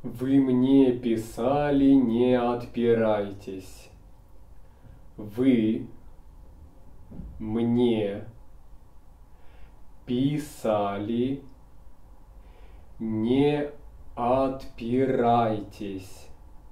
Вы мне писали, не отпирайтесь. Вы мне писали, не отпирайтесь.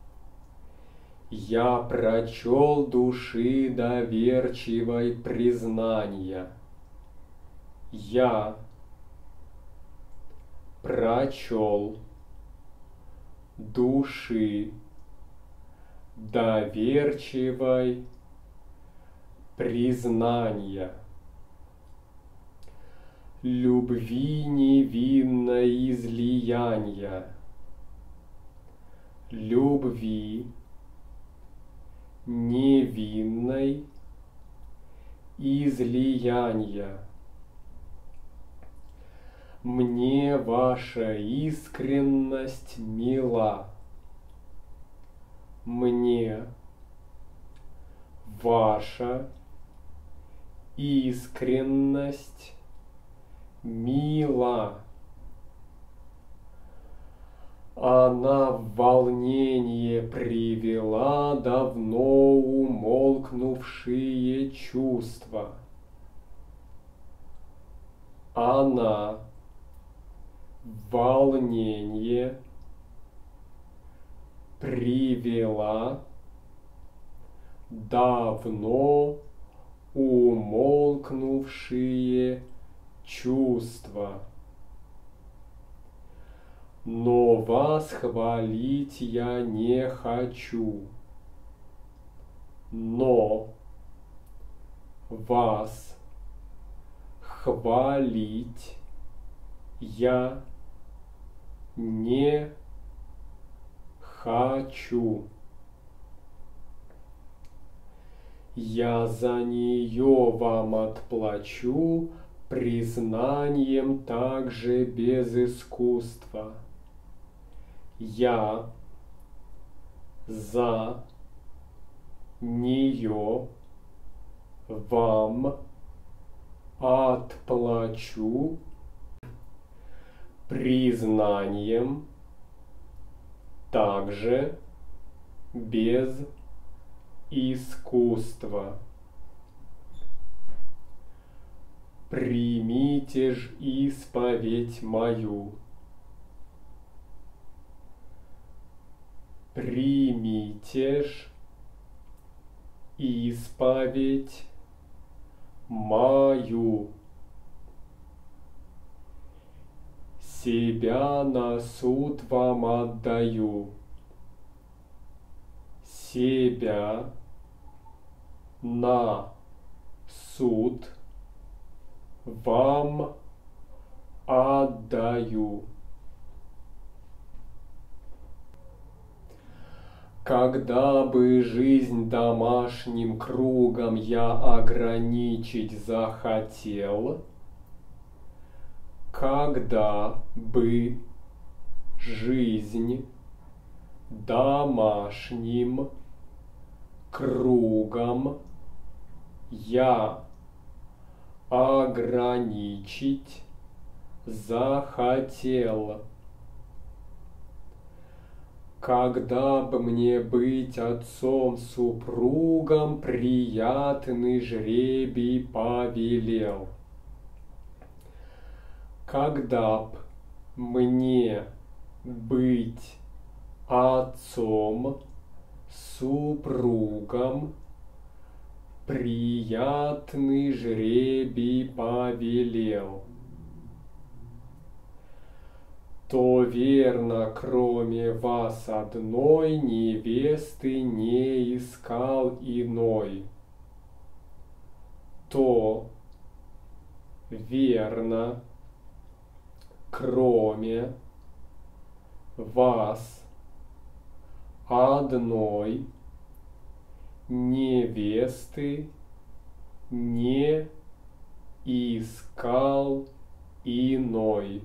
Я прочел души доверчивой признания. Я прочел души доверчивой признания. Любви невинной излияния. Любви невинной излияния. Мне ваша искренность мила. Мне ваша искренность мила. Она в волнение привела давно умолкнувшие чувства. Она в волнение привела давно умолкнувшие чувства. Но вас хвалить я не хочу. Но вас хвалить я не хочу. Я за нее вам отплачу признанием также без искусства. Я за нее вам отплачу признанием также без искусства. Примите ж исповедь мою. Примите ж исповедь мою. Себя на суд вам отдаю. Себя на суд вам отдаю. Когда бы жизнь домашним кругом я ограничить захотел, когда бы жизнь домашним кругом я ограничить захотел, когда б мне быть отцом-супругом приятный жребий повелел, когда б мне быть отцом-супругом приятный жребий повелел, то верно, кроме вас одной невесты не искал иной. То верно, кроме вас одной невесты не искал иной.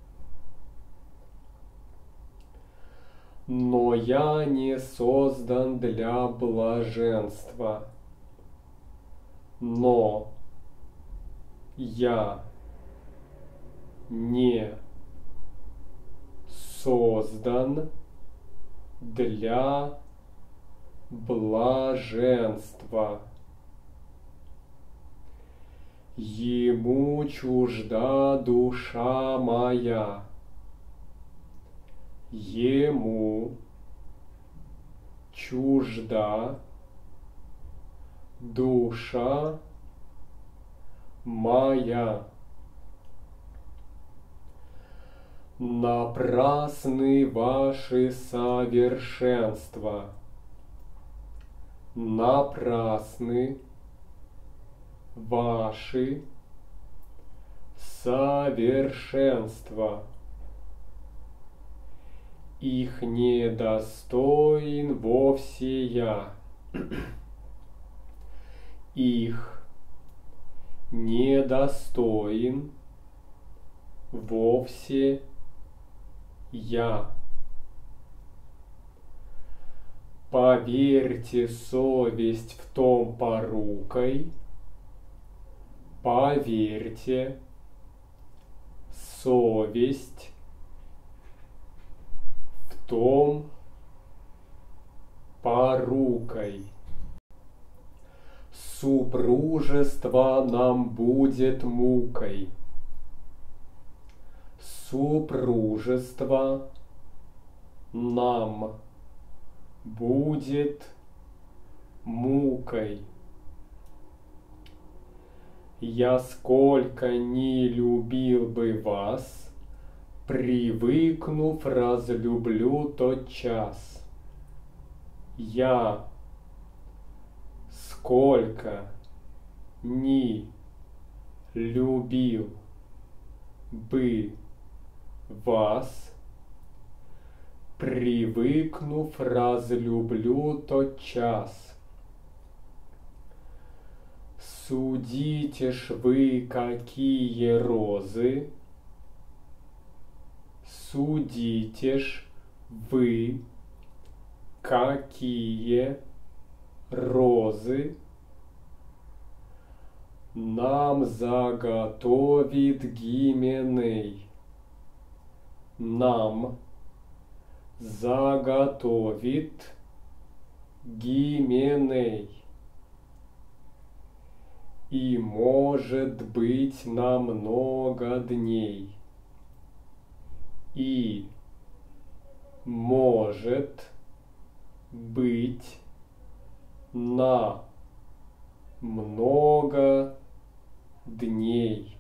Но я не создан для блаженства. Но я не создан для блаженства. Ему чужда душа моя, ему чужда душа моя. Напрасны ваши совершенства, напрасны ваши совершенства. Их недостоин вовсе я, их недостоин вовсе я. Поверьте, совесть в том порукой, поверьте, совесть в том порукой. Супружество нам будет мукой, супружество нам будет мукой. Я сколько не любил бы вас, привыкнув, разлюблю тотчас. Я сколько не любил бы вас, привыкнув, разлюблю тотчас. Судите ж вы, какие розы, судите ж вы, какие розы нам заготовит Гименей, нам заготовит Гименей. И может быть на много дней, и может быть на много дней.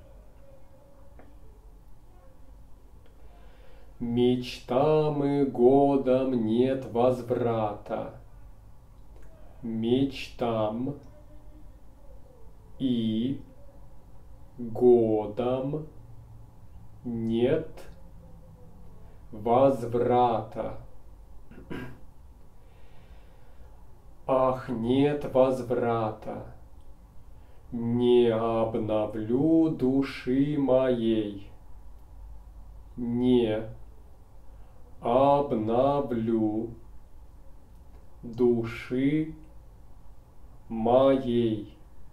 Мечтам и годам нет возврата, мечтам и годам нет возврата. Ах, нет возврата, не обновлю души моей, не обновлю души моей.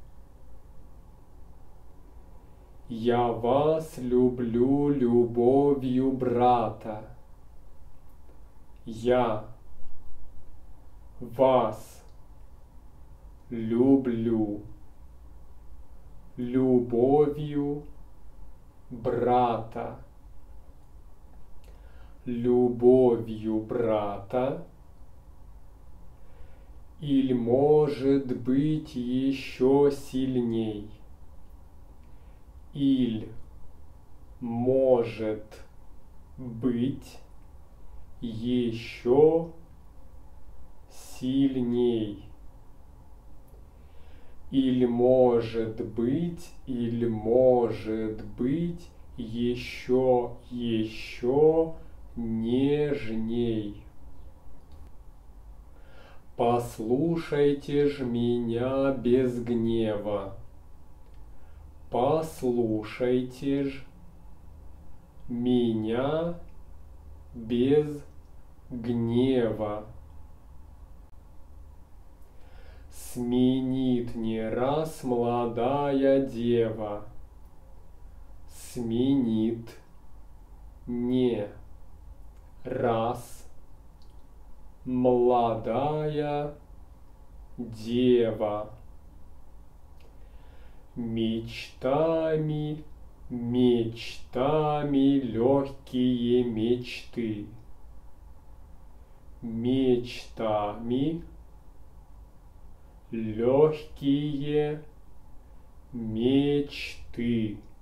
Я вас люблю любовью брата, я вас люблю любовью брата, любовью брата, или может быть еще сильней, или может быть еще сильней, или может быть еще нежней. Послушайте ж меня без гнева, послушайте ж меня без гнева. Сменит не раз молодая дева, сменит не раз молодая дева. Мечтами, мечтами легкие мечты. Мечтами легкие мечты.